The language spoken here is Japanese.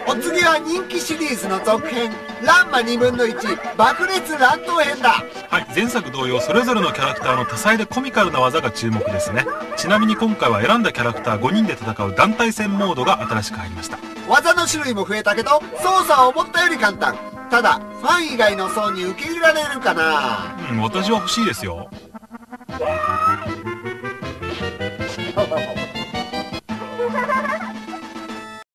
お次は人気シリーズの続編「ランマ2分の1爆裂乱闘編」だ。 はい、前作同様それぞれのキャラクターの多彩でコミカルな技が注目ですね。ちなみに今回は選んだキャラクター5人で戦う団体戦モードが新しく入りました。 技の種類も増えたけど操作は思ったより簡単。ただファン以外の層に受け入れられるかな。 私は欲しいですよ。